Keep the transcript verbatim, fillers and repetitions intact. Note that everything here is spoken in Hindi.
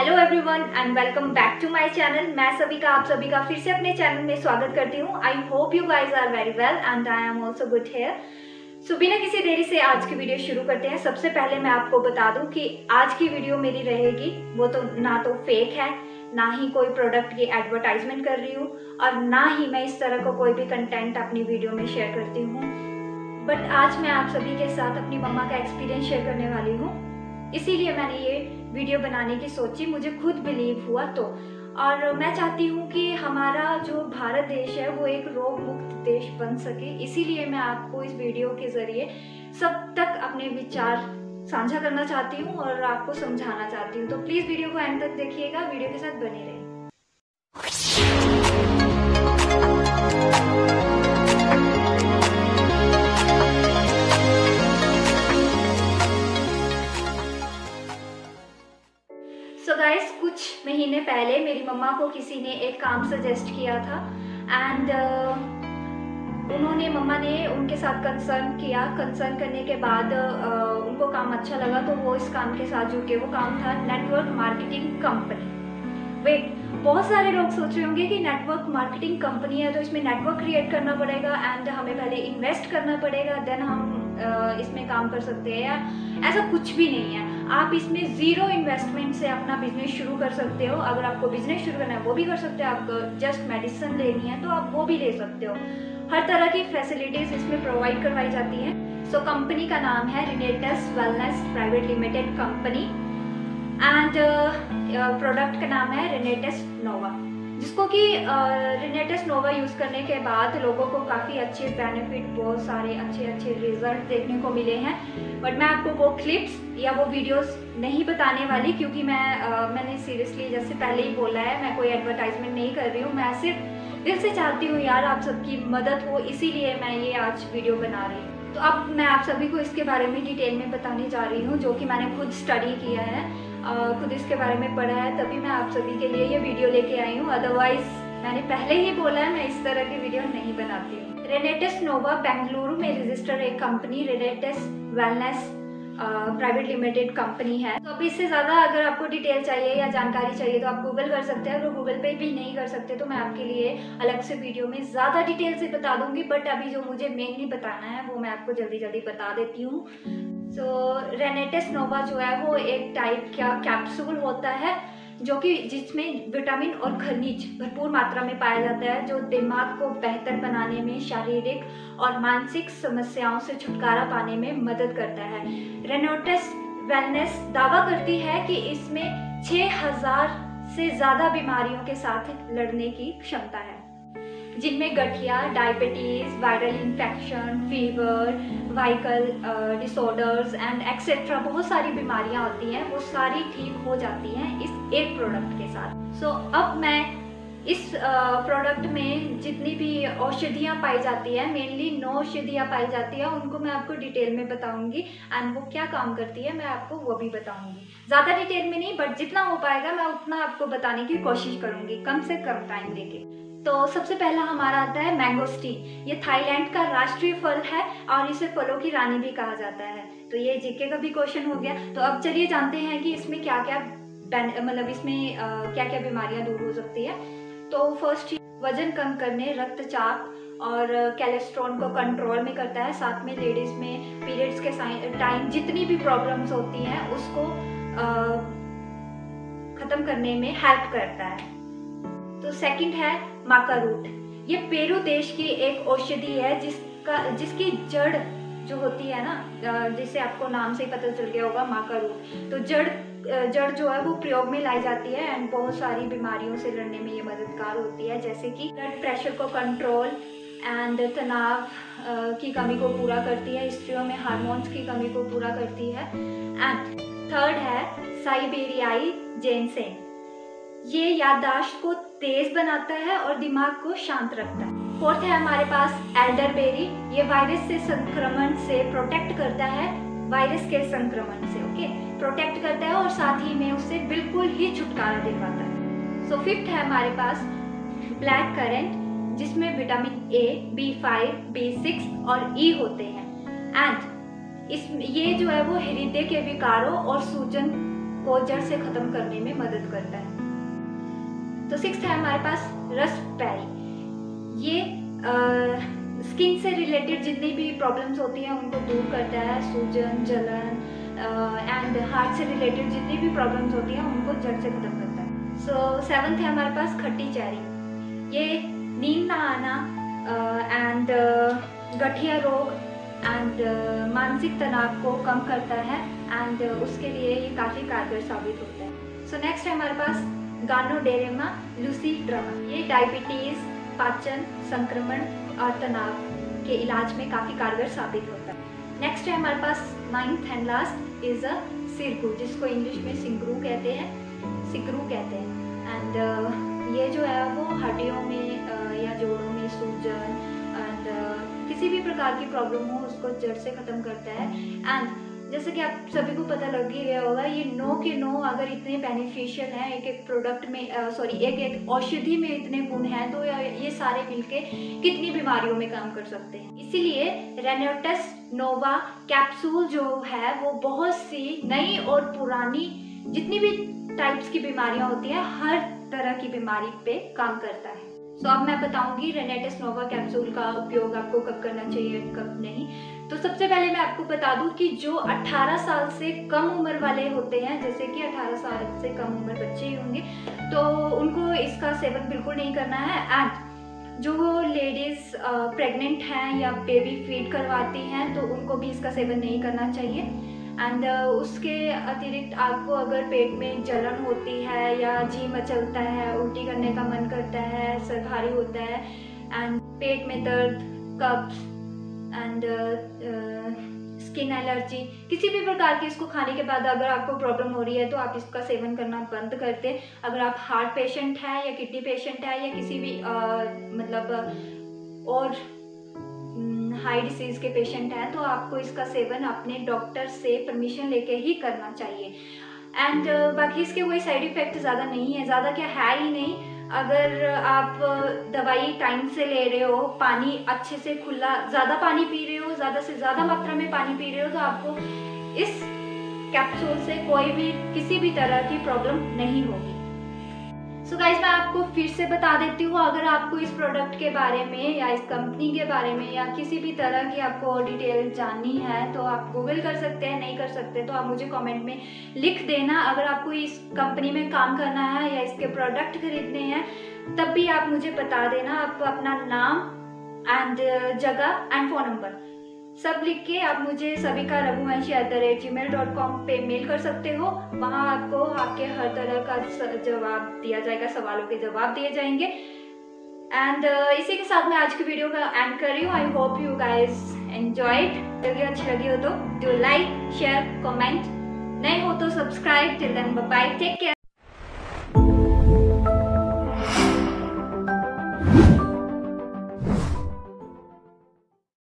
Hello everyone and welcome back to my channel. मैं सभी का आप सभी का फिर से अपने चैनल में स्वागत करती हूँ। I hope you guys are very well and I am also good here. So बिना किसी देरी से आज की वीडियो शुरू करते हैं। सबसे पहले मैं आपको बता दूं कि आज की वीडियो मेरी रहेगी वो तो ना तो फेक है, ना ही कोई प्रोडक्ट की एडवर्टाइजमेंट कर रही हूँ और ना ही मैं इस तरह का कोई भी कंटेंट अपनी वीडियो में शेयर करती हूँ। बट आज मैं आप सभी के साथ अपनी मम्मा का एक्सपीरियंस शेयर करने वाली हूँ, इसीलिए मैंने ये वीडियो बनाने की सोची। मुझे खुद बिलीव हुआ तो, और मैं चाहती हूँ कि हमारा जो भारत देश है वो एक रोग मुक्त देश बन सके। इसीलिए मैं आपको इस वीडियो के ज़रिए सब तक अपने विचार साझा करना चाहती हूँ और आपको समझाना चाहती हूँ। तो प्लीज़ वीडियो को एंड तक देखिएगा, वीडियो के साथ बने रहें। सो गाइस, कुछ महीने पहले मेरी मम्मा को किसी ने एक काम सजेस्ट किया था एंड uh, उन्होंने मम्मा ने उनके साथ कंसर्न किया। कंसर्न करने के बाद uh, उनको काम अच्छा लगा तो वो इस काम के साथ जुड़ के, वो काम था नेटवर्क मार्केटिंग कंपनी। वेट, बहुत सारे लोग सोच रहे होंगे कि नेटवर्क मार्केटिंग कंपनी है तो इसमें नेटवर्क क्रिएट करना पड़ेगा एंड हमें पहले इन्वेस्ट करना पड़ेगा, देन हम uh, इसमें काम कर सकते हैं। या ऐसा कुछ भी नहीं है। आप इसमें ज़ीरो इन्वेस्टमेंट से अपना बिजनेस शुरू कर सकते हो। अगर आपको बिजनेस शुरू करना है वो भी कर सकते हो। आपको जस्ट मेडिसिन लेनी है तो आप वो भी ले सकते हो। हर तरह की फैसिलिटीज़ इसमें प्रोवाइड करवाई जाती हैं। सो कंपनी का नाम है Renatus Wellness Private Limited company and product का नाम है रिनेटस नोवा, जिसको कि रिनेटस नोवा यूज़ करने के बाद लोगों को काफ़ी अच्छे बेनिफिट, बहुत सारे अच्छे अच्छे रिजल्ट देखने को मिले हैं। बट मैं आपको वो क्लिप्स या वो वीडियोस नहीं बताने वाली, क्योंकि मैं uh, मैंने सीरियसली जैसे पहले ही बोला है, मैं कोई एडवर्टाइजमेंट नहीं कर रही हूँ। मैं सिर्फ दिल से चाहती हूँ यार आप सबकी मदद हो, इसीलिए मैं ये आज वीडियो बना रही हूँ। तो अब मैं आप सभी को इसके बारे में डिटेल में बताने जा रही हूँ, जो कि मैंने खुद स्टडी किया है, uh, खुद इसके बारे में पढ़ा है, तभी मैं आप सभी के लिए ये वीडियो लेके आई हूँ। अदरवाइज मैंने पहले ही बोला है, मैं इस तरह की वीडियो नहीं बनाती हूँ। रेनेटस नोवा बेंगलुरु में रजिस्टर्ड एक company Renatus Wellness Private Limited company है। तो अब इससे ज़्यादा अगर आपको डिटेल चाहिए या जानकारी चाहिए तो आप गूगल कर सकते हैं। अगर गूगल पे भी नहीं कर सकते तो मैं आपके लिए अलग से वीडियो में ज़्यादा डिटेल से बता दूंगी। बट अभी जो मुझे मेनली बताना है वो मैं आपको जल्दी जल्दी बता देती हूँ। सो रेनेटस नोवा जो है वो एक टाइप का कैप्सूल होता है जो कि जिसमें विटामिन और खनिज भरपूर मात्रा में पाया जाता है, जो दिमाग को बेहतर बनाने में, शारीरिक और मानसिक समस्याओं से छुटकारा पाने में मदद करता है। रेनेटस वेलनेस दावा करती है कि इसमें छह हज़ार से ज़्यादा बीमारियों के साथ लड़ने की क्षमता है, जिनमें गठिया, डायबिटीज़, वायरल इन्फेक्शन, फीवर, वाइकल डिसऑर्डर्स एंड एक्सेट्रा बहुत सारी बीमारियां होती हैं, वो सारी ठीक हो जाती हैं इस एक प्रोडक्ट के साथ। सो so, अब मैं इस प्रोडक्ट uh, में जितनी भी औषधियाँ पाई जाती है, मेनली नौ औषधियाँ पाई जाती है, उनको मैं आपको डिटेल में बताऊंगी एंड वो क्या काम करती है मैं आपको वो भी बताऊंगी। ज़्यादा डिटेल में नहीं, बट जितना हो पाएगा मैं उतना आपको बताने की कोशिश करूंगी, कम से कम टाइम लेके। तो सबसे पहला हमारा आता है मैंगोस्टीन। ये थाईलैंड का राष्ट्रीय फल है और इसे फलों की रानी भी कहा जाता है। तो ये जीके का भी क्वेश्चन हो गया। तो अब चलिए जानते हैं कि इसमें क्या क्या मतलब इसमें uh, क्या क्या बीमारियां दूर हो सकती है। तो फर्स्ट, वजन कम करने, रक्तचाप और कोलेस्ट्रॉल को कंट्रोल में करता है। साथ में लेडीज में पीरियड्स के टाइम जितनी भी प्रॉब्लम्स होती हैं उसको uh, खत्म करने में हेल्प करता है। तो सेकंड है माका रूट। ये पेरू देश की एक औषधि है जिसका जिसकी जड़ जो होती है ना, जिसे आपको नाम से ही पता चल गया होगा, माका रूट। तो जड़ जड़ जो है वो प्रयोग में लाई जाती है एंड बहुत सारी बीमारियों से लड़ने में ये मददगार होती है, जैसे कि ब्लड प्रेशर को कंट्रोल एंड तनाव की कमी को पूरा करती है, स्त्रियों में हार्मोन्स की कमी को पूरा करती है। एंड थर्ड है साइबेरियाई जेनसेन। ये याददाश्त को तेज बनाता है और दिमाग को शांत रखता है। फोर्थ है हमारे पास एल्डरबेरी। ये वायरस से संक्रमण से प्रोटेक्ट करता है, वायरस के संक्रमण से ओके प्रोटेक्ट करता है और साथ ही में उससे बिल्कुल ही छुटकारा दिलवाता है। सो फिफ्थ है हमारे पास ब्लैक करेंट, जिसमें vitamin A, B five, B six और ई होते हैं। एंड इस ये जो है वो हृदय के विकारों और सूजन को जड़ से ख़त्म करने में मदद करता है। तो सिक्स्थ है हमारे पास रास्पबेरी। ये स्किन से रिलेटेड जितनी भी प्रॉब्लम्स होती हैं उनको दूर करता है, सूजन, जलन एंड हार्ट से रिलेटेड जितनी भी प्रॉब्लम्स होती हैं उनको जड़ से ख़त्म करता है। सो सेवन्थ है हमारे पास खट्टी चेरी। ये नींद ना आना एंड गठिया रोग एंड मानसिक तनाव को कम करता है एंड उसके लिए ये काफ़ी कारगर साबित होता है। सो नेक्स्ट है हमारे पास गानोडेरेमा लूसीड्रामा। ये डायबिटीज़, पाचन, संक्रमण और तनाव के इलाज में काफ़ी कारगर साबित होता है। नेक्स्ट है हमारे पास ninth and last is a सिरकू, जिसको इंग्लिश में सिंगरू कहते हैं, सिगरू कहते हैं। एंड uh, ये जो है वो हड्डियों में uh, या जोड़ों में सूजन एंड uh, किसी भी प्रकार की प्रॉब्लम हो उसको जड़ से ख़त्म करता है। एंड जैसे कि आप सभी को पता लग ही गया होगा, ये नो के नो अगर इतने बेनिफिशियल हैं, एक एक प्रोडक्ट में सॉरी uh, एक एक औषधि में इतने गुण हैं, तो ये सारे मिलके कितनी बीमारियों में काम कर सकते हैं। इसीलिए रेनेटेस नोवा कैप्सूल जो है वो बहुत सी नई और पुरानी जितनी भी टाइप्स की बीमारियां होती हैं हर तरह की बीमारी पे काम करता है। सो so, अब मैं बताऊंगी रेनेटेस नोवा कैप्सूल का उपयोग आपको कब करना चाहिए कब नहीं। तो सबसे पहले मैं आपको बता दूं कि जो अठारह साल से कम उम्र वाले होते हैं, जैसे कि अठारह साल से कम उम्र बच्चे ही होंगे, तो उनको इसका सेवन बिल्कुल नहीं करना है। एंड जो लेडीज़ प्रेग्नेंट हैं या बेबी फीड करवाती हैं तो उनको भी इसका सेवन नहीं करना चाहिए। एंड uh, उसके अतिरिक्त आपको अगर पेट में जलन होती है या जी मचलता है, उल्टी करने का मन करता है, सर भारी होता है एंड पेट में दर्द, कब्ज एंड स्किन एलर्जी, किसी भी प्रकार की इसको खाने के बाद अगर आपको प्रॉब्लम हो रही है तो आप इसका सेवन करना बंद कर दें। अगर आप हार्ट पेशेंट हैं या किडनी पेशेंट है या किसी भी uh, मतलब और हाई डिसीज़ के पेशेंट हैं तो आपको इसका सेवन अपने डॉक्टर से परमिशन लेके ही करना चाहिए। एंड uh, बाकी इसके कोई साइड इफ़ेक्ट ज़्यादा नहीं है, ज़्यादा क्या है ही नहीं। अगर आप दवाई टाइम से ले रहे हो, पानी अच्छे से खुला, ज़्यादा पानी पी रहे हो, ज़्यादा से ज़्यादा मात्रा में पानी पी रहे हो तो आपको इस कैप्सूल से कोई भी किसी भी तरह की प्रॉब्लम नहीं होगी। सो so गाइस, मैं आपको फिर से बता देती हूँ, अगर आपको इस प्रोडक्ट के बारे में या इस कंपनी के बारे में या किसी भी तरह की आपको और डिटेल जाननी है तो आप गूगल कर सकते हैं, नहीं कर सकते तो आप मुझे कमेंट में लिख देना। अगर आपको इस कंपनी में काम करना है या इसके प्रोडक्ट खरीदने हैं तब भी आप मुझे बता देना। आप अपना नाम एंड जगह एंड फ़ोन नंबर सब लिख के आप मुझे Savika Raghuvanshi at the rate gmail dot com पे मेल कर सकते हो। वहाँ आपको आपके हर तरह का जवाब दिया जाएगा, सवालों के जवाब दिए जाएंगे। एंड uh, इसी के साथ मैं आज की वीडियो का एंड कर रही हूँ। I hope you guys enjoyed. Video अच्छी लगी हो तो डू लाइक, शेयर, कमेंट, नहीं हो तो subscribe. Till then bye bye, take care.